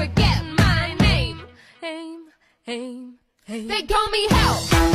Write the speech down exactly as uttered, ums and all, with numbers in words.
forget my name. Aim, aim, aim. They call me help.